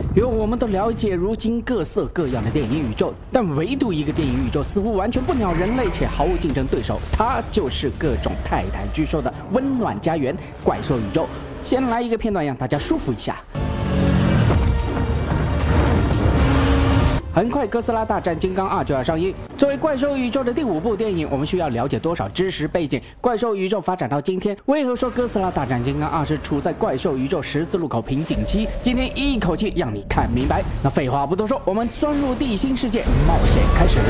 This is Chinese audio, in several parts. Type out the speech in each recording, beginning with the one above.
因为我们都了解，如今各色各样的电影宇宙，但唯独一个电影宇宙似乎完全不鸟人类且毫无竞争对手，它就是各种泰坦巨兽的温暖家园——怪兽宇宙。先来一个片段，让大家舒服一下。 很快，《哥斯拉大战金刚2》就要上映。作为怪兽宇宙的第5部电影，我们需要了解多少知识背景？怪兽宇宙发展到今天，为何说《哥斯拉大战金刚2》是处在怪兽宇宙十字路口瓶颈期？今天一口气让你看明白。那废话不多说，我们钻入地心世界，冒险开始。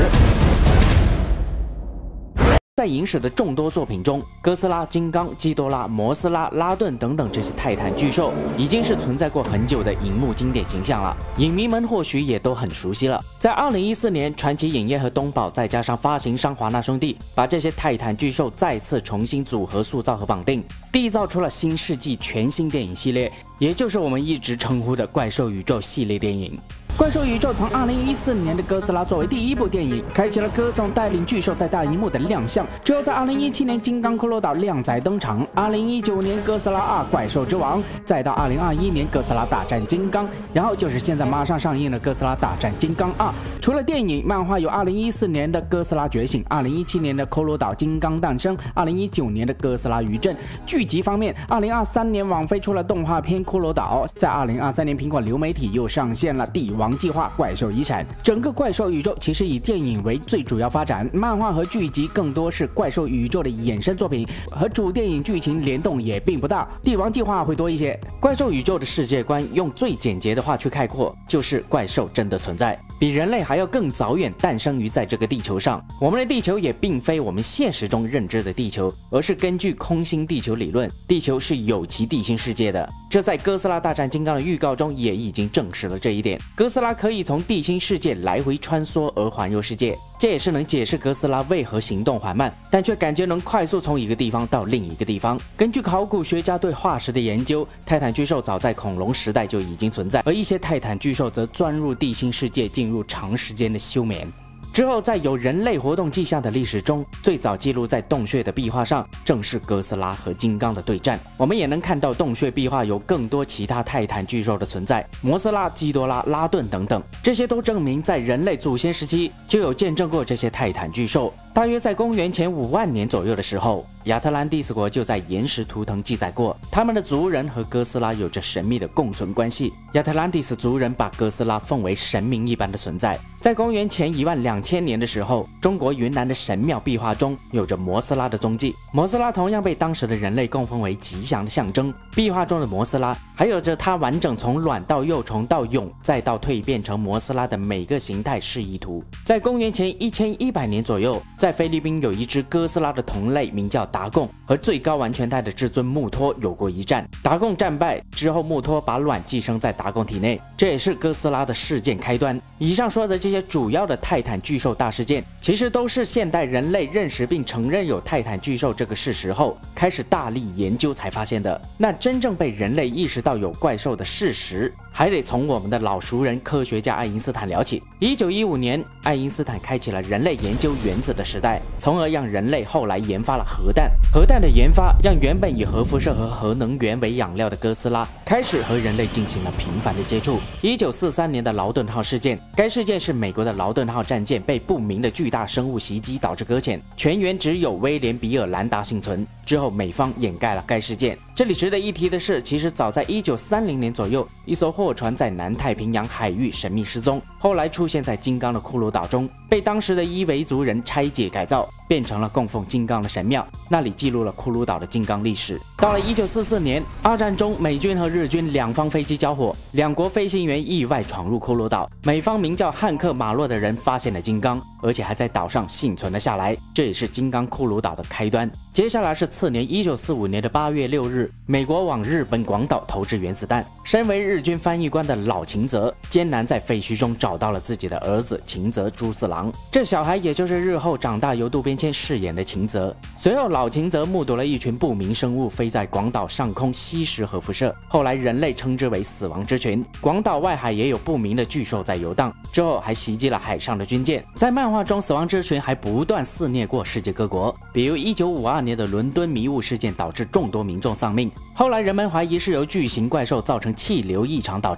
在影史的众多作品中，哥斯拉、金刚、基多拉、摩斯拉、拉顿等等这些泰坦巨兽，已经是存在过很久的荧幕经典形象了。影迷们或许也都很熟悉了。在2014年，传奇影业和东宝再加上发行商华纳兄弟，把这些泰坦巨兽再次重新组合、塑造和绑定，缔造出了新世纪全新电影系列，也就是我们一直称呼的怪兽宇宙系列电影。 怪兽宇宙从2014年的哥斯拉作为第1部电影，开启了各种带领巨兽在大荧幕的亮相。之后在2017年金刚骷髅岛靓仔登场，2019年哥斯拉2怪兽之王，再到2021年哥斯拉大战金刚，然后就是现在马上上映的哥斯拉大战金刚2。除了电影，漫画有2014年的哥斯拉觉醒，2017年的骷髅岛金刚诞生，2019年的哥斯拉余震。剧集方面，2023年网飞出了动画片《骷髅岛》，在2023年苹果流媒体又上线了《帝王计划》怪兽遗产。整个怪兽宇宙其实以电影为最主要发展，漫画和剧集更多是怪兽宇宙的衍生作品，和主电影剧情联动也并不大。帝王计划会多一些。怪兽宇宙的世界观用最简洁的话去概括，就是怪兽真的存在，比人类还要更早远诞生于在这个地球上。我们的地球也并非我们现实中认知的地球，而是根据空心地球理论，地球是有其地心世界的。这在哥斯拉大战金刚的预告中也已经证实了这一点。哥斯拉可以从地心世界来回穿梭而环游世界，这也是能解释哥斯拉为何行动缓慢，但却感觉能快速从一个地方到另一个地方。根据考古学家对化石的研究，泰坦巨兽早在恐龙时代就已经存在，而一些泰坦巨兽则钻入地心世界，进入长时间的休眠。 之后，在有人类活动迹象的历史中，最早记录在洞穴的壁画上，正是哥斯拉和金刚的对战。我们也能看到洞穴壁画有更多其他泰坦巨兽的存在，摩斯拉、基多拉、拉顿等等，这些都证明在人类祖先时期就有见证过这些泰坦巨兽。大约在公元前5万年左右的时候，亚特兰蒂斯国就在岩石图腾记载过，他们的族人和哥斯拉有着神秘的共存关系。亚特兰蒂斯族人把哥斯拉奉为神明一般的存在。 在公元前12000年的时候，中国云南的神庙壁画中有着摩斯拉的踪迹。摩斯拉同样被当时的人类供奉为吉祥的象征。壁画中的摩斯拉还有着它完整从卵到幼虫到蛹再到蜕变成摩斯拉的每个形态示意图。在公元前1100年左右，在菲律宾有一只哥斯拉的同类，名叫达贡，和最高完全态的至尊穆托有过一战。达贡战败之后，穆托把卵寄生在达贡体内，这也是哥斯拉的事件开端。以上说的这些主要的泰坦巨兽大事件，其实都是现代人类认识并承认有泰坦巨兽这个事实后，开始大力研究才发现的。那真正被人类意识到有怪兽的事实，还得从我们的老熟人科学家爱因斯坦聊起。1915年，爱因斯坦开启了人类研究原子的时代，从而让人类后来研发了核弹。核弹的研发让原本以核辐射和核能源为养料的哥斯拉开始和人类进行了频繁的接触。1943年的劳顿号事件，该事件是美国的劳顿号战舰被不明的巨大生物袭击导致搁浅，全员只有威廉·比尔·兰达幸存。之后，美方掩盖了该事件。这里值得一提的是，其实早在1930年左右，一艘货船在南太平洋海域神秘失踪，后来出现在金刚的骷髅岛中，被当时的伊维族人拆解改造，变成了供奉金刚的神庙，那里记录了骷髅岛的金刚历史。到了1944年，二战中美军和日军两方飞机交火，两国飞行员意外闯入骷髅岛，美方名叫汉克·马洛的人发现了金刚，而且还在岛上幸存了下来，这也是金刚骷髅岛的开端。接下来是次年1945年的8月6日，美国往日本广岛投掷原子弹。身为日军翻译官的老秦泽艰难在废墟中找到了自己的儿子秦泽朱四郎，这小孩也就是日后长大由渡边谦饰演的秦泽。随后老秦泽目睹了一群不明生物飞在广岛上空吸食核辐射，后来人类称之为死亡之群。广岛外海也有不明的巨兽在游荡，之后还袭击了海上的军舰。在漫画中，死亡之群还不断肆虐过世界各国，比如1952年的伦敦迷雾事件导致众多民众丧命，后来人们怀疑是由巨型怪兽造成气流异常导致。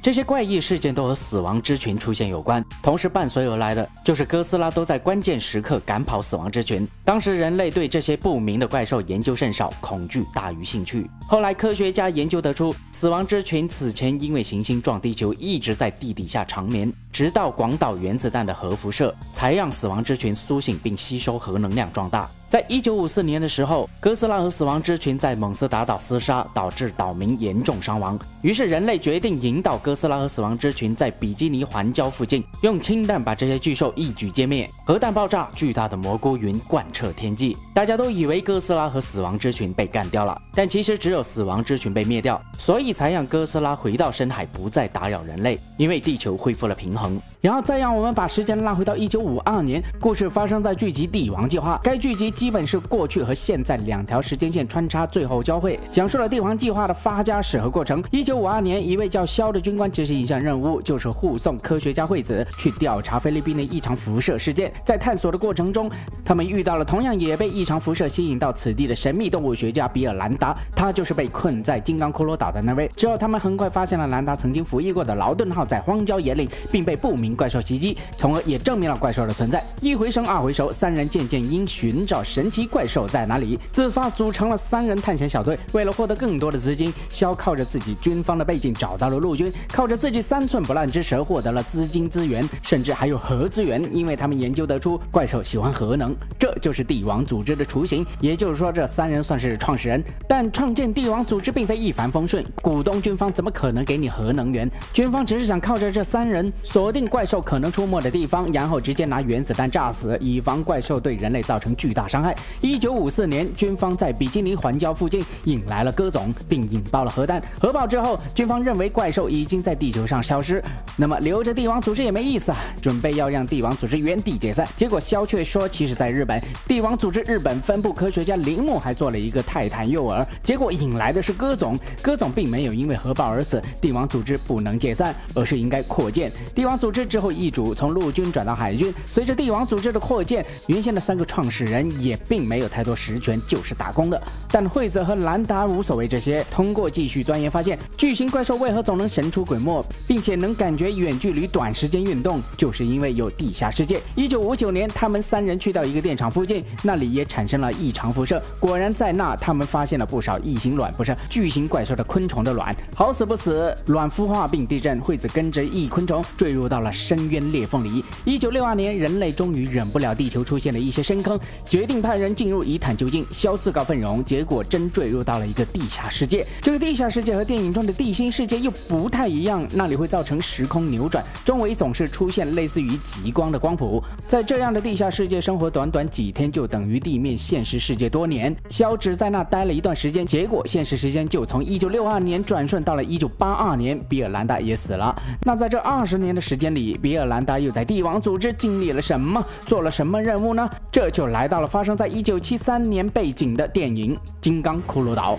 这些怪异事件都和死亡之群出现有关，同时伴随而来的就是哥斯拉都在关键时刻赶跑死亡之群。当时人类对这些不明的怪兽研究甚少，恐惧大于兴趣。后来科学家研究得出，死亡之群此前因为行星撞地球一直在地底下长眠，直到广岛原子弹的核辐射才让死亡之群苏醒并吸收核能量壮大。在1954年的时候，哥斯拉和死亡之群在蒙斯达岛厮杀，导致岛民严重伤亡。于是人类决定引导哥斯拉和死亡之群在比基尼环礁附近用氢弹把这些巨兽一举歼灭。核弹爆炸，巨大的蘑菇云贯彻天际，大家都以为哥斯拉和死亡之群被干掉了，但其实只有死亡之群被灭掉，所以才让哥斯拉回到深海，不再打扰人类，因为地球恢复了平衡。然后再让我们把时间拉回到1952年，故事发生在剧集《帝王计划》。该剧集基本是过去和现在2条时间线穿插，最后交汇，讲述了帝王计划的发家史和过程。1952年，一位叫肖的军官执行一项任务，就是护送科学家惠子去调查菲律宾的异常辐射事件。在探索的过程中，他们遇到了同样也被异常辐射吸引到此地的神秘动物学家比尔兰达，他就是被困在金刚骷髅岛的那位。之后，他们很快发现了兰达曾经服役过的劳顿号在荒郊野岭，并被不明怪兽袭击，从而也证明了怪兽的存在。一回生二回熟，三人渐渐因寻找神奇怪兽在哪里，自发组成了3人探险小队。为了获得更多的资金，肖靠着自己军方的背景找到了陆军，靠着自己3寸不烂之舌获得了资金资源，甚至还有核资源，因为他们研究得出怪兽喜欢核能，这就是帝王组织的雏形。也就是说，这3人算是创始人。但创建帝王组织并非一帆风顺，股东军方怎么可能给你核能源？军方只是想靠着这3人锁定怪兽可能出没的地方，然后直接拿原子弹炸死，以防怪兽对人类造成巨大伤害。1954年，军方在比基尼环礁附近引来了鸽总，并引爆了核弹。核爆之后，军方认为怪兽已经在地球上消失，那么留着帝王组织也没意思啊，准备要让帝王组织原地解散。结果肖却说，其实在日本，帝王组织日本分部科学家铃木还做了一个泰坦诱饵，结果引来的是鸽总。鸽总并没有因为核爆而死，帝王组织不能解散，而是应该扩建。帝王组织之后易主，从陆军转到海军。随着帝王组织的扩建，原先的3个创始人也并没有太多实权，就是打工的。但惠子和兰达无所谓这些，通过继续钻研发现，巨型怪兽为何总能神出鬼没，并且能感觉远距离短时间运动，就是因为有地下世界。1959年，他们3人去到一个电厂附近，那里也产生了异常辐射。果然在那，他们发现了不少异形卵，不是巨型怪兽的昆虫的卵。好死不死，卵孵化并地震，惠子跟着异昆虫坠入到了深渊裂缝里。1962年，人类终于忍不了地球出现了一些深坑，决定派人进入一探究竟。肖自告奋勇，结果真坠入到了一个地下世界。这个地下世界和电影中的地心世界又不太一样，那里会造成时空扭转，周围总是出现类似于极光的光谱。在这样的地下世界生活，短短几天就等于地面现实世界多年。肖只在那待了一段时间，结果现实时间就从1962年转瞬到了1982年，比尔兰达也死了。那在这20年的时间里，比尔兰达又在帝王组织经历了什么，做了什么任务呢？这就来到了发生在1973年背景的电影《金刚骷髅岛》。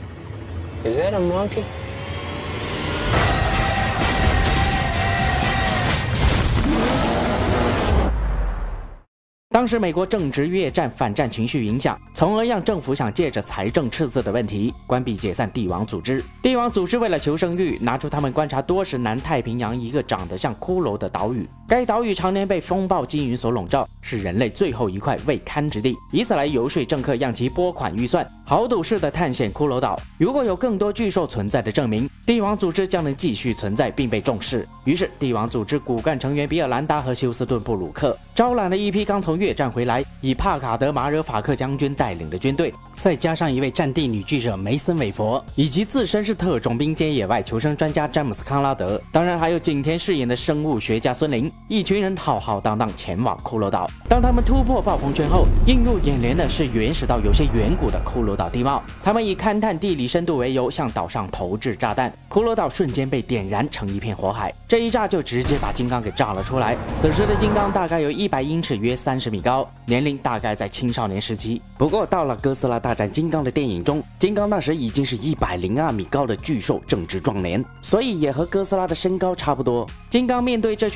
Is that a monkey? 当时美国正值越战反战情绪影响，从而让政府想借着财政赤字的问题关闭解散帝王组织。帝王组织为了求生欲，拿出他们观察多时南太平洋一个长得像骷髅的岛屿。该岛屿常年被风暴积云所笼罩，是人类最后一块未堪之地，以此来游说政客让其拨款预算，豪赌式的探险骷髅岛。如果有更多巨兽存在的证明，帝王组织将能继续存在并被重视。于是，帝王组织骨干成员比尔兰达和休斯顿·布鲁克招揽了一批刚从越战回来，以帕卡德·马惹法克将军带领的军队，再加上一位战地女记者梅森·韦佛，以及自身是特种兵兼野外求生专家詹姆斯·康拉德，当然还有景田饰演的生物学家孙林，一群人浩浩荡荡前往骷髅岛。当他们突破暴风圈后，映入眼帘的是原始到有些远古的骷髅岛地貌。他们以勘探地理深度为由，向岛上投掷炸弹，骷髅岛瞬间被点燃成一片火海。这一炸就直接把金刚给炸了出来。此时的金刚大概有100英尺，约30米高，年龄大概在青少年时期。不过到了哥斯拉大战金刚的电影中，金刚那时已经是102米高的巨兽，正值壮年，所以也和哥斯拉的身高差不多。金刚面对这群严厉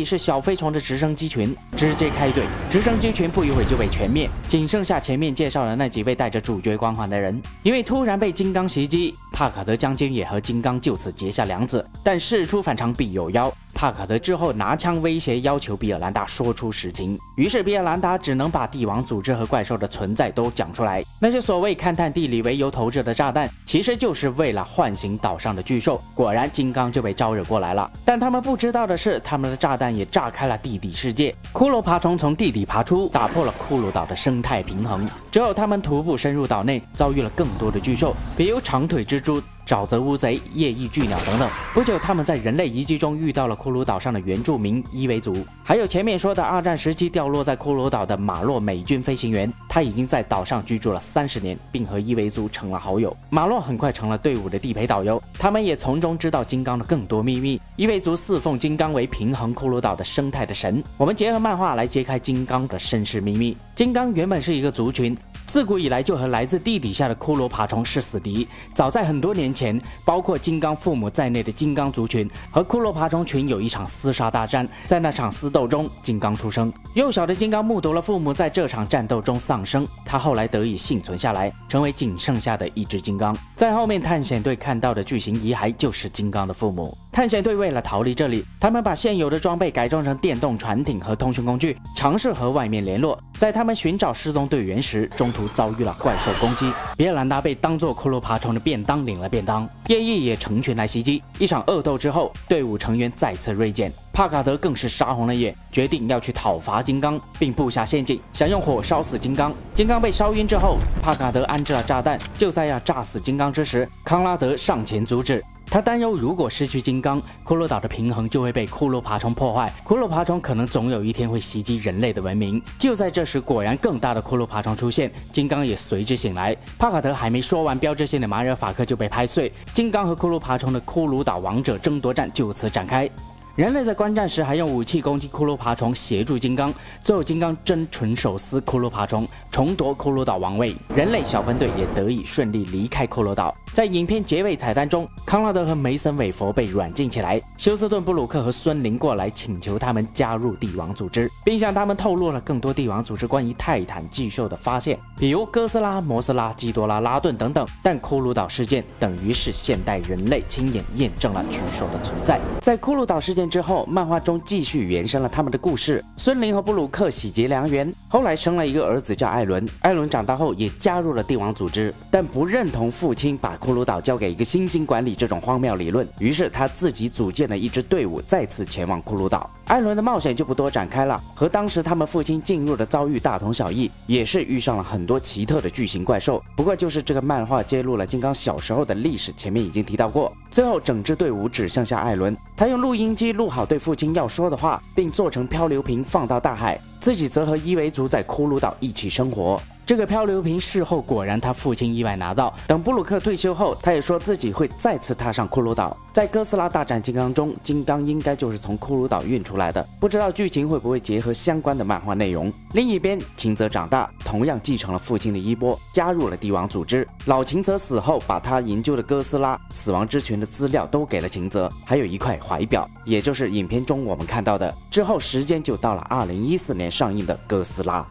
以是小飞虫的直升机群，直接开怼。直升机群不一会就被全灭，仅剩下前面介绍的那几位带着主角光环的人。因为突然被金刚袭击，帕卡德将军也和金刚就此结下梁子。但事出反常必有妖，帕卡德之后拿枪威胁，要求比尔兰达说出实情。于是比尔兰达只能把帝王组织和怪兽的存在都讲出来。那些所谓勘探地理为由投掷的炸弹，其实就是为了唤醒岛上的巨兽。果然，金刚就被招惹过来了。但他们不知道的是，他们的炸弹也炸开了地底世界。骷髅爬虫从地底爬出，打破了骷髅岛的生态平衡。之后，他们徒步深入岛内，遭遇了更多的巨兽，比如长腿蜘蛛、沼泽乌贼、夜翼巨鸟等等。不久，他们在人类遗迹中遇到了骷髅岛上的原住民伊维族，还有前面说的二战时期掉落在骷髅岛的马洛美军飞行员，他已经在岛上居住了30年，并和伊维族成了好友。马洛很快成了队伍的地陪导游，他们也从中知道金刚的更多秘密。伊维族侍奉金刚为平衡骷髅岛的生态的神。我们结合漫画来揭开金刚的身世秘密。金刚原本是一个族群，自古以来就和来自地底下的骷髅爬虫是死敌。早在很多年前，包括金刚父母在内的金刚族群和骷髅爬虫群有一场厮杀大战。在那场厮斗中，金刚出生。幼小的金刚目睹了父母在这场战斗中丧生，他后来得以幸存下来，成为仅剩下的一只金刚。在后面探险队看到的巨型遗骸就是金刚的父母。探险队为了逃离这里，他们把现有的装备改装成电动船艇和通讯工具，尝试和外面联络。在他们寻找失踪队员时，中途遭遇了怪兽攻击，比尔兰达被当作骷髅爬虫的便当领了便当，夜翼也成群来袭击。一场恶斗之后，队伍成员再次锐减，帕卡德更是杀红了眼，决定要去讨伐金刚，并布下陷阱，想用火烧死金刚。金刚被烧晕之后，帕卡德安置了炸弹，就在要炸死金刚之时，康拉德上前阻止。他担忧，如果失去金刚，骷髅岛的平衡就会被骷髅爬虫破坏，骷髅爬虫可能总有一天会袭击人类的文明。就在这时，果然更大的骷髅爬虫出现，金刚也随之醒来。帕卡德还没说完标志性的马尔法克就被拍碎，金刚和骷髅爬虫的骷髅岛王者争夺战就此展开。人类在观战时还用武器攻击骷髅爬虫，协助金刚。最后，金刚真纯手撕骷髅爬虫，重夺骷髅岛王位。人类小分队也得以顺利离开骷髅岛。在影片结尾彩蛋中，康拉德和梅森·韦佛被软禁起来，休斯顿·布鲁克和孙林过来请求他们加入帝王组织，并向他们透露了更多帝王组织关于泰坦巨兽的发现，比如哥斯拉、摩斯拉、基多拉、拉顿等等。但骷髅岛事件等于是现代人类亲眼验证了巨兽的存在。在骷髅岛事件之后，漫画中继续延伸了他们的故事。孙林和布鲁克喜结良缘，后来生了一个儿子叫艾伦。艾伦长大后也加入了帝王组织，但不认同父亲把骷髅岛交给一个猩猩管理这种荒谬理论，于是他自己组建了一支队伍，再次前往骷髅岛。艾伦的冒险就不多展开了，和当时他们父亲进入的遭遇大同小异，也是遇上了很多奇特的巨型怪兽。不过就是这个漫画揭露了金刚小时候的历史，前面已经提到过。最后整支队伍只剩下艾伦，他用录音机录好对父亲要说的话，并做成漂流瓶放到大海，自己则和伊维族在骷髅岛一起生活。这个漂流瓶事后果然他父亲意外拿到，等布鲁克退休后，他也说自己会再次踏上骷髅岛。在哥斯拉大战金刚中，金刚应该就是从骷髅岛运出来的，不知道剧情会不会结合相关的漫画内容。另一边，秦泽长大，同样继承了父亲的衣钵，加入了帝王组织。老秦泽死后，把他研究的哥斯拉、死亡之群的资料都给了秦泽，还有一块怀表，也就是影片中我们看到的。之后时间就到了2014年上映的哥斯拉。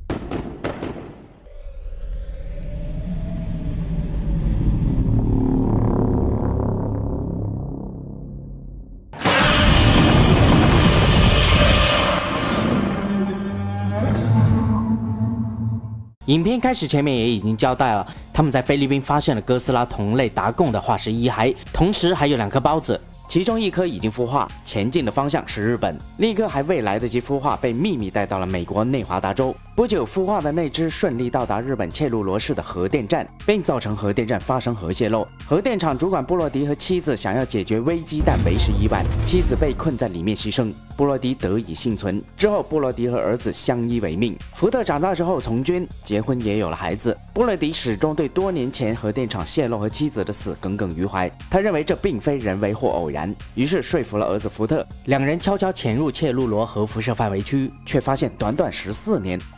影片开始前面也已经交代了，他们在菲律宾发现了哥斯拉同类达贡的化石遗骸，同时还有2颗孢子，其中1颗已经孵化，前进的方向是日本，另一颗还未来得及孵化，被秘密带到了美国内华达州。不久，孵化的那只顺利到达日本切鲁罗市的核电站，并造成核电站发生核泄漏。核电厂主管布洛迪和妻子想要解决危机，但为时已晚，妻子被困在里面牺牲，布洛迪得以幸存。之后，布洛迪和儿子相依为命。福特长大之后从军，结婚也有了孩子。布洛迪始终对多年前核电厂泄漏和妻子的死耿耿于怀，他认为这并非人为或偶然，于是说服了儿子福特，2人悄悄潜入切鲁罗核辐射范围区，却发现短短14年，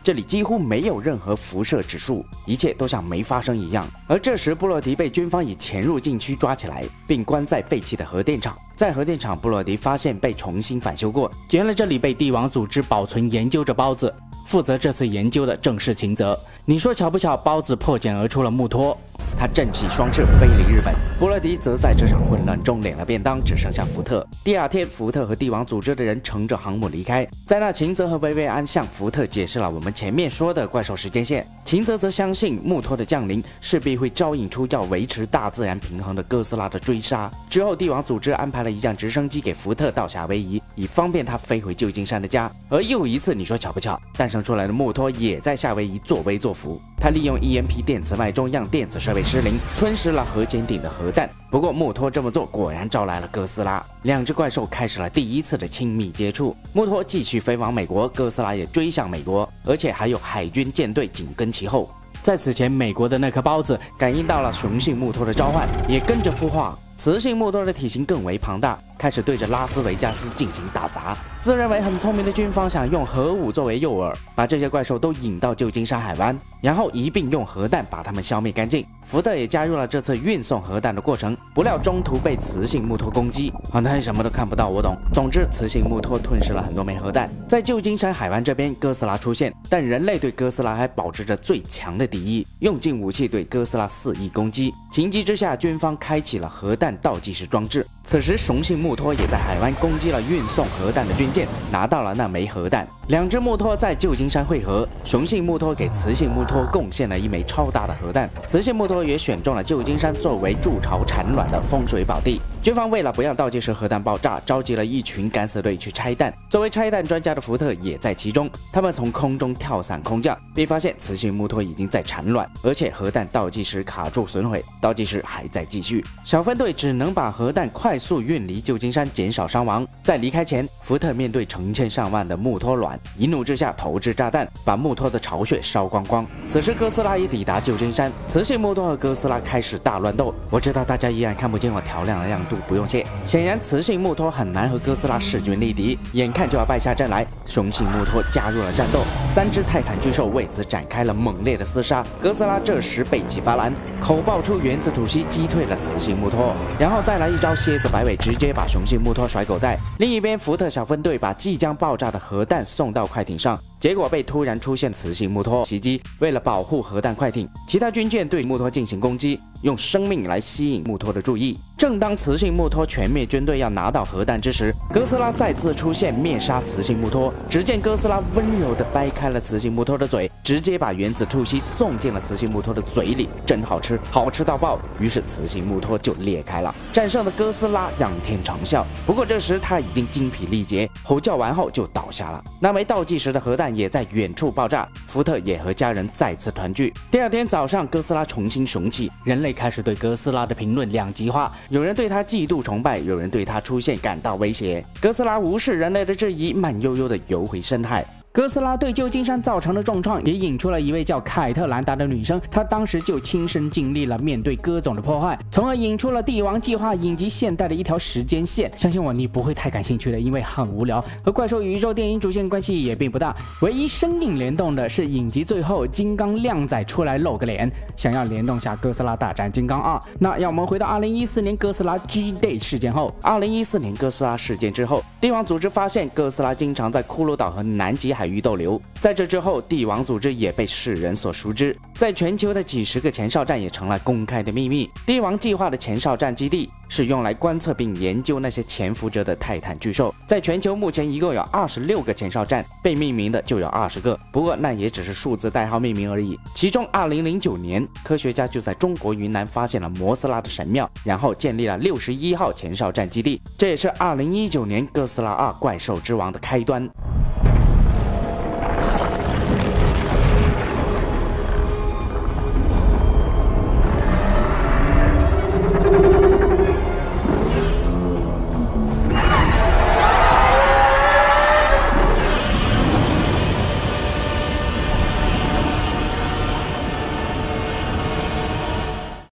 这里几乎没有任何辐射指数，一切都像没发生一样。而这时，布洛迪被军方以潜入禁区抓起来，并关在废弃的核电厂。在核电厂，布洛迪发现被重新返修过，原来这里被帝王组织保存研究着孢子。负责这次研究的正是秦泽。你说巧不巧，孢子破茧而出了穆托。他振起双翅飞离日本，布洛迪则在这场混乱中领了便当，只剩下福特。第二天，福特和帝王组织的人乘着航母离开。在那，秦泽和薇薇安向福特解释了我们前面说的怪兽时间线。秦泽则相信穆托的降临势必会招引出要维持大自然平衡的哥斯拉的追杀。之后，帝王组织安排了一架直升机给福特到夏威夷，以方便他飞回旧金山的家。而又一次，你说巧不巧，诞生出来的穆托也在夏威夷作威作福。他利用 EMP 电磁脉冲让电子设备失灵，吞噬了核潜艇的核弹。不过穆托这么做果然招来了哥斯拉，两只怪兽开始了第一次的亲密接触。穆托继续飞往美国，哥斯拉也追向美国，而且还有海军舰队紧跟其后。在此前，美国的那颗孢子感应到了雄性穆托的召唤，也跟着孵化。雌性穆托的体型更为庞大，开始对着拉斯维加斯进行打砸。自认为很聪明的军方想用核武作为诱饵，把这些怪兽都引到旧金山海湾，然后一并用核弹把它们消灭干净。福特也加入了这次运送核弹的过程，不料中途被雌性穆托攻击。那什么都看不到，我懂。总之，雌性穆托吞噬了很多枚核弹。在旧金山海湾这边，哥斯拉出现，但人类对哥斯拉还保持着最强的敌意，用尽武器对哥斯拉肆意攻击。情急之下，军方开启了核弹倒计时装置。此时，雄性穆托也在海湾攻击了运送核弹的军舰，拿到了那枚核弹。两只穆托在旧金山会合，雄性穆托给雌性穆托贡献了一枚超大的核弹，雌性穆托也选中了旧金山作为筑巢产卵的风水宝地。军方为了不让倒计时核弹爆炸，召集了一群敢死队去拆弹。作为拆弹专家的福特也在其中，他们从空中跳伞空降，并发现雌性穆托已经在产卵，而且核弹倒计时卡住损毁，倒计时还在继续。小分队只能把核弹快速运离旧金山，减少伤亡。在离开前，福特面对成千上万的穆托卵，一怒之下投掷炸弹，把穆托的巢穴烧光光。此时哥斯拉已抵达旧金山，雌性穆托和哥斯拉开始大乱斗。我知道大家依然看不见我调亮的亮度，不用谢。显然雌性穆托很难和哥斯拉势均力敌，眼看就要败下阵来，雄性穆托加入了战斗，三只泰坦巨兽为此展开了猛烈的厮杀。哥斯拉这时背脊发蓝，口爆出原子吐息击退了雌性穆托，然后再来一招蝎子摆尾，直接把雄性穆托甩狗带。另一边，福特小分队把即将爆炸的核弹送到快艇上，结果被突然出现雌性穆托袭击。为了保护核弹快艇，其他军舰对穆托进行攻击，用生命来吸引穆托的注意。正当雌性穆托全灭军队要拿到核弹之时，哥斯拉再次出现灭杀雌性穆托。只见哥斯拉温柔地掰开了雌性穆托的嘴，直接把原子吐息送进了雌性穆托的嘴里，真好吃，好吃到爆。于是雌性穆托就裂开了。战胜的哥斯拉仰天长啸，不过这时他已经精疲力竭，吼叫完后就倒下了。那枚倒计时的核弹也在远处爆炸，福特也和家人再次团聚。第二天早上，哥斯拉重新雄起，人类开始对哥斯拉的评论两极化，有人对他嫉妒崇拜，有人对他出现感到威胁。哥斯拉无视人类的质疑，慢悠悠地游回深海。哥斯拉对旧金山造成的重创也引出了一位叫凯特兰达的女生，她当时就亲身经历了面对歌种的破坏，从而引出了帝王计划影集现代的一条时间线。相信我，你不会太感兴趣的，因为很无聊，和怪兽宇宙电影主线关系也并不大。唯一生硬联动的是影集最后金刚靓仔出来露个脸，想要联动下哥斯拉大战金刚2。那让我们回到2014年哥斯拉 G-Day 事件后，2014年哥斯拉事件之后，帝王组织发现哥斯拉经常在骷髅岛和南极海域逗留。在这之后，帝王组织也被世人所熟知，在全球的几十个前哨站也成了公开的秘密。帝王计划的前哨站基地是用来观测并研究那些潜伏着的泰坦巨兽。在全球目前一共有26个前哨站，被命名的就有20个，不过那也只是数字代号命名而已。其中2009年，科学家就在中国云南发现了摩斯拉的神庙，然后建立了61号前哨站基地，这也是2019年哥斯拉2怪兽之王的开端。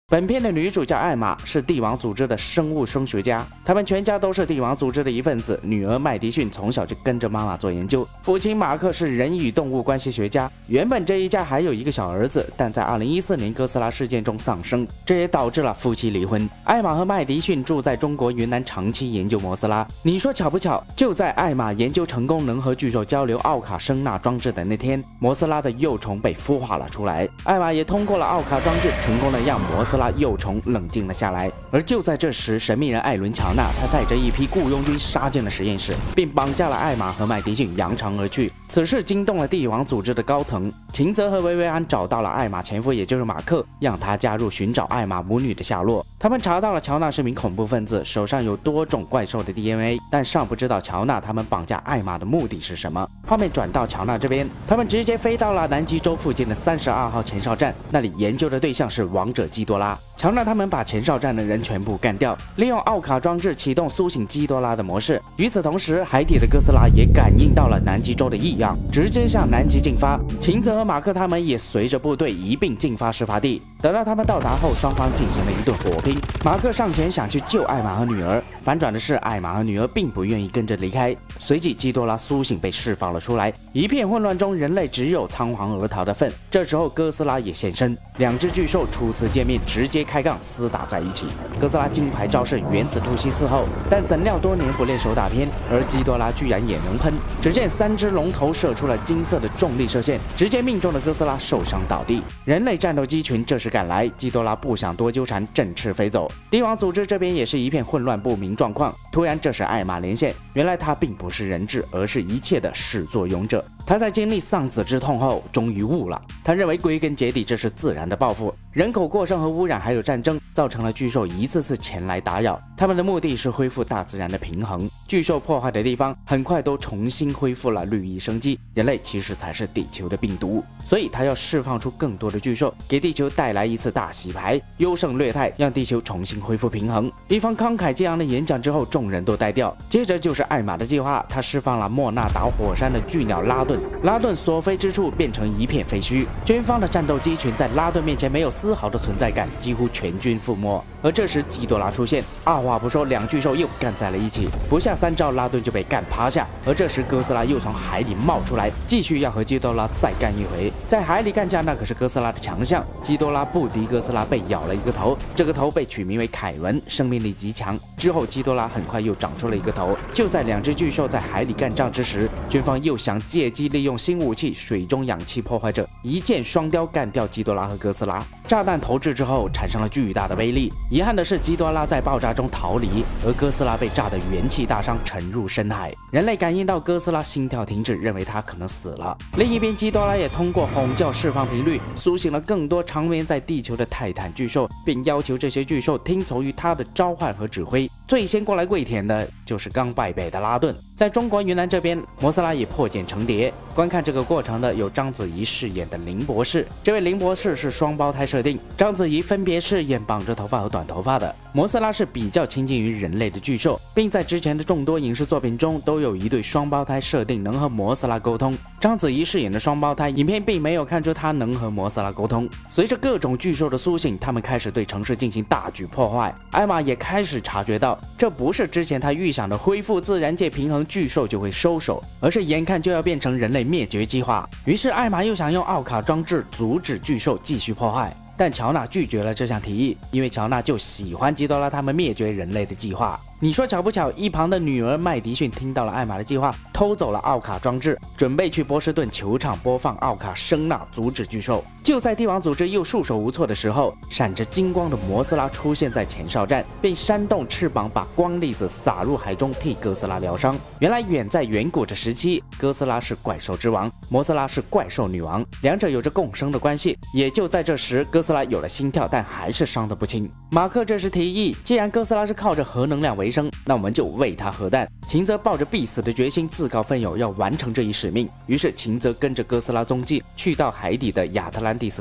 本片的女主叫艾玛，是帝王组织的生物声学家，他们全家都是帝王组织的一份子。女儿麦迪逊从小就跟着妈妈做研究，父亲马克是人与动物关系学家。原本这一家还有一个小儿子，但在2014年哥斯拉事件中丧生，这也导致了夫妻离婚。艾玛和麦迪逊住在中国云南，长期研究摩斯拉。你说巧不巧？就在艾玛研究成功能和巨兽交流奥卡声纳装置的那天，摩斯拉的幼虫被孵化了出来。艾玛也通过了奥卡装置，成功的让摩斯拉幼虫冷静了下来。而就在这时，神秘人艾伦·乔纳他带着一批雇佣军杀进了实验室，并绑架了艾玛和麦迪逊，扬长而去。此事惊动了帝王组织的高层，秦泽和维维安找到了艾玛前夫，也就是马克，让他加入寻找艾玛母女的下落。他们查到了乔纳是名恐怖分子，手上有多种怪兽的 DNA， 但尚不知道乔纳他们绑架艾玛的目的是什么。画面转到乔纳这边，他们直接飞到了南极洲附近的32号前哨站，那里研究的对象是王者基多拉。乔纳他们把前哨站的人全部干掉，利用奥卡装置启动苏醒基多拉的模式。与此同时，海底的哥斯拉也感应到了南极洲的异样，直接向南极进发。秦泽和马克他们也随着部队一并进发事发地。等到他们到达后，双方进行了一顿火拼。马克上前想去救艾玛和女儿，反转的是艾玛和女儿并不愿意跟着离开。随即基多拉苏醒被释放了出来，一片混乱中，人类只有仓皇而逃的份。这时候哥斯拉也现身，两只巨兽初次见面直接开杠厮打在一起。哥斯拉金牌招式原子突袭伺候，但怎料多年不练手打偏，而基多拉居然也能喷。只见3只龙头射出了金色的重力射线，直接命中了哥斯拉，受伤倒地。人类战斗机群这时赶来，基多拉不想多纠缠，振翅飞走。帝王组织这边也是一片混乱不明状况。突然，这时艾玛连线，原来他并不是人质，而是一切的始作俑者。他在经历丧子之痛后，终于悟了。他认为归根结底，这是自然的报复。人口过剩和污染，还有战争，造成了巨兽一次次前来打扰。他们的目的是恢复大自然的平衡。巨兽破坏的地方，很快都重新恢复了绿意生机。人类其实才是地球的病毒，所以他要释放出更多的巨兽，给地球带来一次大洗牌，优胜劣汰，让地球重新恢复平衡。一番慷慨激昂的演讲之后，众人都呆掉。接着就是艾玛的计划，他释放了莫纳岛火山的巨鸟拉顿，拉顿所飞之处变成一片废墟。军方的战斗机群在拉顿面前没有丝毫的存在感，几乎全军覆没。而这时基多拉出现，二话不说，两巨兽又干在了一起，不下3招，拉顿就被干趴下。而这时哥斯拉又从海里冒出来，继续要和基多拉再干一回。在海里干架那可是哥斯拉的强项，基多拉不敌哥斯拉，被咬了一个头，这个头被取名为凯伦，生命力极强。之后基多拉很快又长出了一个头。就在两只巨兽在海里干仗之时，军方又想借机利用新武器水中氧气破坏者，一箭双雕干掉基多拉和哥斯拉。炸弹投掷之后产生了巨大的威力，遗憾的是基多拉在爆炸中逃离，而哥斯拉被炸得元气大伤，沉入深海。人类感应到哥斯拉心跳停止，认为他可能死了。另一边基多拉也通过吼叫释放频率，苏醒了更多长眠在地球的泰坦巨兽，并要求这些巨兽听从于他的召唤和指挥。最先过来跪舔的就是刚败北的拉顿。在中国云南这边，摩斯拉也破茧成蝶。观看这个过程的有章子怡饰演的林博士，这位林博士是双胞胎设定，章子怡分别饰演绑着头发和短头发的。摩斯拉是比较亲近于人类的巨兽，并在之前的众多影视作品中都有一对双胞胎设定能和摩斯拉沟通。章子怡饰演的双胞胎，影片并没有看出她能和摩斯拉沟通。随着各种巨兽的苏醒，他们开始对城市进行大举破坏。艾玛也开始察觉到，这不是之前他预想的恢复自然界平衡，巨兽就会收手，而是眼看就要变成人类灭绝计划。于是艾玛又想用奥卡装置阻止巨兽继续破坏，但乔纳拒绝了这项提议，因为乔纳就喜欢基多拉他们灭绝人类的计划。你说巧不巧？一旁的女儿麦迪逊听到了艾玛的计划，偷走了奥卡装置，准备去波士顿球场播放奥卡声纳，阻止巨兽。就在帝王组织又束手无策的时候，闪着金光的摩斯拉出现在前哨站，并扇动翅膀把光粒子撒入海中，替哥斯拉疗伤。原来远在远古的时期，哥斯拉是怪兽之王，摩斯拉是怪兽女王，两者有着共生的关系。也就在这时，哥斯拉有了心跳，但还是伤得不轻。马克这时提议，既然哥斯拉是靠着核能量为生，那我们就喂它核弹。秦泽抱着必死的决心，自告奋勇要完成这一使命。于是秦泽跟着哥斯拉踪迹，去到海底的亚特兰蒂斯国。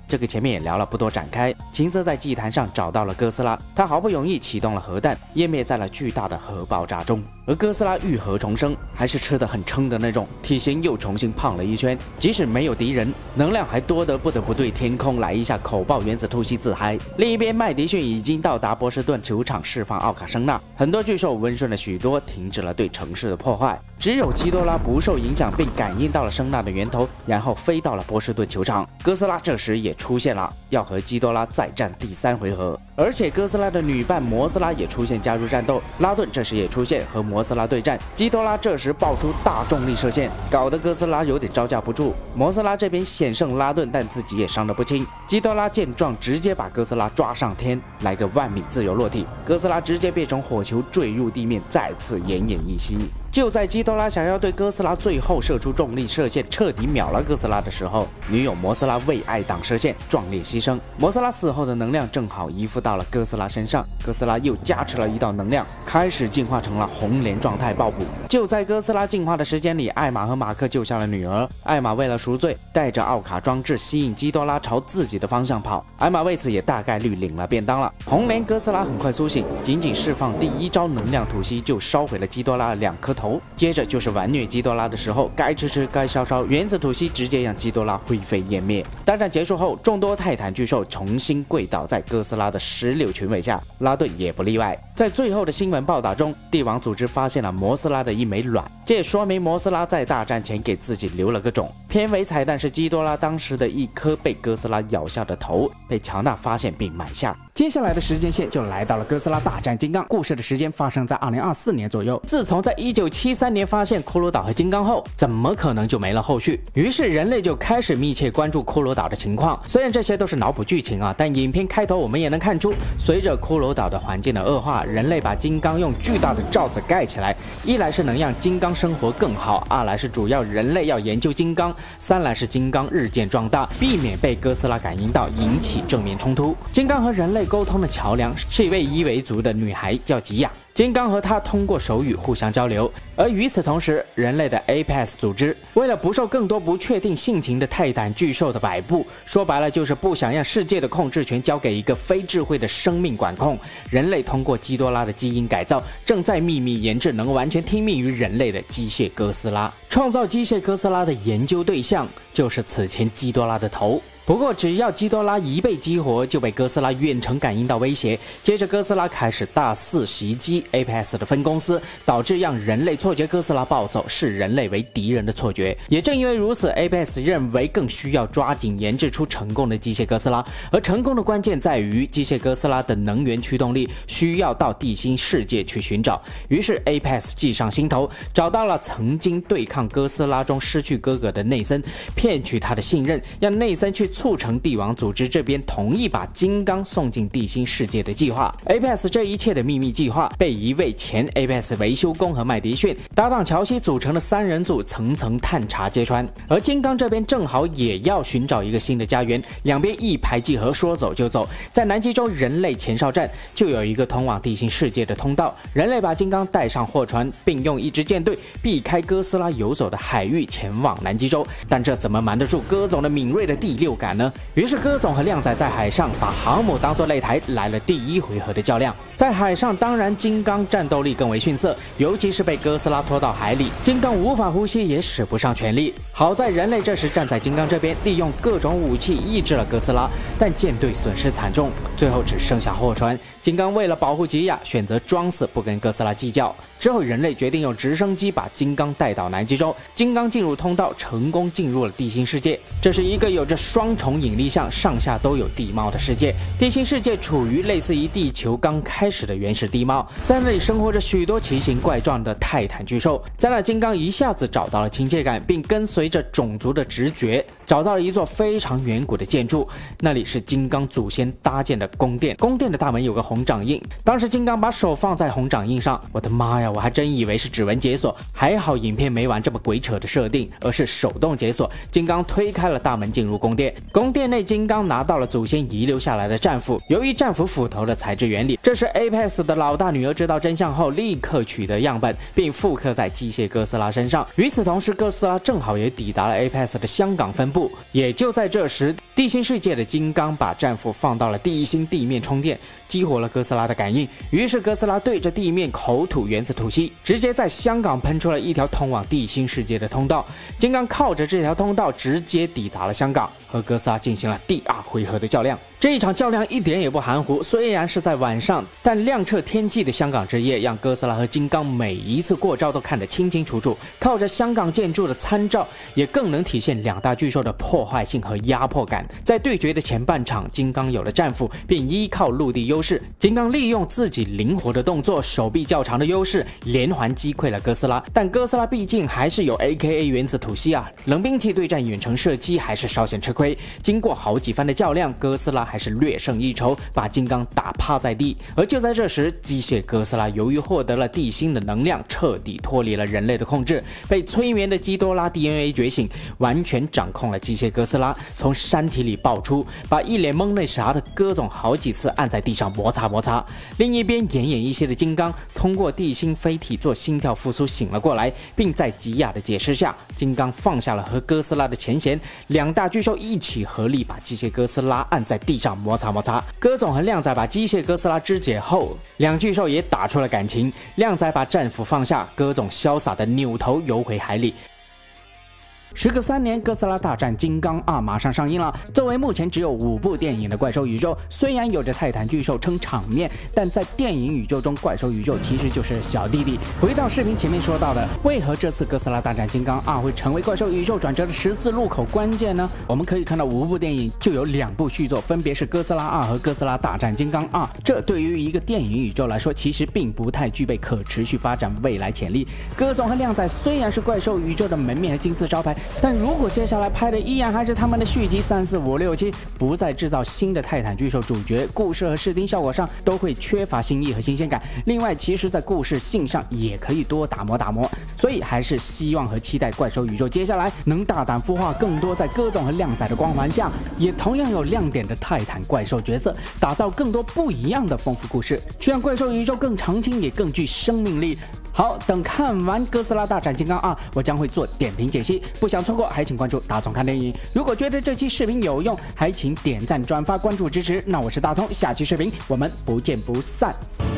这个前面也聊了，不多展开。秦泽在祭坛上找到了哥斯拉，他好不容易启动了核弹，湮灭在了巨大的核爆炸中。而哥斯拉浴火重生，还是吃得很撑的那种，体型又重新胖了一圈。即使没有敌人，能量还多得不得不对天空来一下口爆原子突袭自嗨。另一边，麦迪逊已经到达波士顿球场释放奥卡声纳，很多巨兽温顺了许多，停止了对城市的破坏。只有基多拉不受影响，并感应到了声纳的源头，然后飞到了波士顿球场。哥斯拉这时也出现了，要和基多拉再战第3回合。而且哥斯拉的女伴摩斯拉也出现加入战斗，拉顿这时也出现和摩斯拉对战。基多拉这时爆出大重力射线，搞得哥斯拉有点招架不住。摩斯拉这边险胜拉顿，但自己也伤得不轻。基多拉见状，直接把哥斯拉抓上天，来个10000米自由落体。哥斯拉直接变成火球坠入地面，再次奄奄一息。就在基多拉想要对哥斯拉最后射出重力射线，彻底秒了哥斯拉的时候，女友摩斯拉为爱挡射线，壮烈牺牲。摩斯拉死后的能量正好依附到了哥斯拉身上，哥斯拉又加持了一道能量，开始进化成了红莲状态爆捕。就在哥斯拉进化的时间里，艾玛和马克救下了女儿。艾玛为了赎罪，带着奥卡装置吸引基多拉朝自己的方向跑。艾玛为此也大概率领了便当了。红莲哥斯拉很快苏醒，仅仅释放第1招能量吐息就烧毁了基多拉2颗头。接着就是玩虐基多拉的时候，该吃吃该烧烧，原子吐息直接让基多拉灰飞烟灭。大战结束后，众多泰坦巨兽重新跪倒在哥斯拉的石榴裙尾下，拉顿也不例外。在最后的新闻报道中，帝王组织发现了摩斯拉的一枚卵，这也说明摩斯拉在大战前给自己留了个种。片尾彩蛋是基多拉当时的一颗被哥斯拉咬下的头，被乔纳发现并埋下。接下来的时间线就来到了哥斯拉大战金刚，故事的时间发生在2024年左右。自从在1973年发现骷髅岛和金刚后，怎么可能就没了后续？于是人类就开始密切关注骷髅岛的情况。虽然这些都是脑补剧情啊，但影片开头我们也能看出，随着骷髅岛的环境的恶化，人类把金刚用巨大的罩子盖起来，一来是能让金刚生活更好，二来是主要人类要研究金刚，三来是金刚日渐壮大，避免被哥斯拉感应到引起正面冲突。金刚和人类沟通的桥梁是一位伊维族的女孩，叫吉亚。金刚和他通过手语互相交流，而与此同时，人类的 Apex 组织为了不受更多不确定性情的泰坦巨兽的摆布，说白了就是不想让世界的控制权交给一个非智慧的生命管控。人类通过基多拉的基因改造，正在秘密研制能完全听命于人类的机械哥斯拉。创造机械哥斯拉的研究对象就是此前基多拉的头。不过，只要基多拉一被激活，就被哥斯拉远程感应到威胁。接着，哥斯拉开始大肆袭击 Apex 的分公司，导致让人类错觉哥斯拉暴走，视人类为敌人的错觉。也正因为如此 ，Apex 认为更需要抓紧研制出成功的机械哥斯拉，而成功的关键在于机械哥斯拉的能源驱动力需要到地心世界去寻找。于是 Apex 计上心头，找到了曾经对抗哥斯拉中失去哥哥的内森，骗取他的信任，让内森去促成帝王组织这边同意把金刚送进地心世界的计划。Apex 这一切的秘密计划被一位前 Apex 维修工和麦迪逊搭档乔西组成的3人组层层探查揭穿。而金刚这边正好也要寻找一个新的家园，两边一拍即合，说走就走。在南极洲人类前哨站就有一个通往地心世界的通道，人类把金刚带上货船，并用一支舰队避开哥斯拉游走的海域前往南极洲。但这怎么瞒得住哥总的敏锐的第六感呢？于是哥总和靓仔在海上把航母当作擂台，来了第1回合的较量。在海上当然金刚战斗力更为逊色，尤其是被哥斯拉拖到海里，金刚无法呼吸，也使不上全力。好在人类这时站在金刚这边，利用各种武器抑制了哥斯拉，但舰队损失惨重，最后只剩下货船。金刚为了保护吉亚，选择装死不跟哥斯拉计较。之后人类决定用直升机把金刚带到南极洲，金刚进入通道，成功进入了地心世界。这是一个有着双重引力项，上下都有地貌的世界。地心世界处于类似于地球刚开始的原始地貌，在那里生活着许多奇形怪状的泰坦巨兽。在那金刚一下子找到了亲切感，并跟随着种族的直觉，找到了一座非常远古的建筑，那里是金刚祖先搭建的宫殿。宫殿的大门有个红掌印，当时金刚把手放在红掌印上，我的妈呀，我还真以为是指纹解锁，还好影片没玩这么鬼扯的设定，而是手动解锁。金刚推开了大门进入宫殿，宫殿内金刚拿到了祖先遗留下来的战斧，由于战斧斧头的材质原理，这是 Apex 的老大女儿知道真相后立刻取得样本，并复刻在机械哥斯拉身上。与此同时，哥斯拉正好也抵达了 Apex 的香港分部， 步。也就在这时，地心世界的金刚把战斧放到了地心地面充电，激活了哥斯拉的感应。于是哥斯拉对着地面口吐原子吐息，直接在香港喷出了一条通往地心世界的通道。金刚靠着这条通道直接抵达了香港，和哥斯拉进行了第2回合的较量。这一场较量一点也不含糊，虽然是在晚上，但亮彻天际的香港之夜让哥斯拉和金刚每一次过招都看得清清楚楚。靠着香港建筑的参照，也更能体现两大巨兽的破坏性和压迫感。在对决的前半场，金刚有了战斧，便依靠陆地优势。金刚利用自己灵活的动作、手臂较长的优势，连环击溃了哥斯拉。但哥斯拉毕竟还是有 AKA 原子吐息啊，冷兵器对战远程射击还是稍显吃亏。经过好几番的较量，哥斯拉还是略胜一筹，把金刚打趴在地。而就在这时，机械哥斯拉由于获得了地心的能量，彻底脱离了人类的控制，被催眠的基多拉 DNA 觉醒，完全掌控了机械哥斯拉，从山体里爆出，把一脸懵内傻的哥总好几次按在地上摩擦摩擦。另一边奄奄一息的金刚通过地心飞体做心跳复苏醒了过来，并在吉亚的解释下，金刚放下了和哥斯拉的前嫌，两大巨兽一起合力把机械哥斯拉按在地上摩擦摩擦。哥总和靓仔把机械哥斯拉肢解后，两巨兽也打出了感情。靓仔把战斧放下，哥总潇洒的扭头游回海里。时隔3年，《哥斯拉大战金刚2》马上上映了。作为目前只有5部电影的怪兽宇宙，虽然有着泰坦巨兽撑场面，但在电影宇宙中，怪兽宇宙其实就是小弟弟。回到视频前面说到的，为何这次《哥斯拉大战金刚2》会成为怪兽宇宙转折的十字路口关键呢？我们可以看到5部电影就有2部续作，分别是《哥斯拉2》和《哥斯拉大战金刚2》。这对于一个电影宇宙来说，其实并不太具备可持续发展未来潜力。哥总和靓仔虽然是怪兽宇宙的门面和金字招牌，但如果接下来拍的依然还是他们的续集3、4、5、6、7，不再制造新的泰坦巨兽主角，故事和视听效果上都会缺乏新意和新鲜感。另外，其实在故事性上也可以多打磨打磨。所以还是希望和期待怪兽宇宙接下来能大胆孵化更多在哥总和靓仔的光环下，也同样有亮点的泰坦怪兽角色，打造更多不一样的丰富故事，去让怪兽宇宙更长青，也更具生命力。好，等看完《哥斯拉大战金刚2》，我将会做点评解析，不想错过还请关注大葱看电影。如果觉得这期视频有用，还请点赞、转发、关注支持。那我是大葱，下期视频我们不见不散。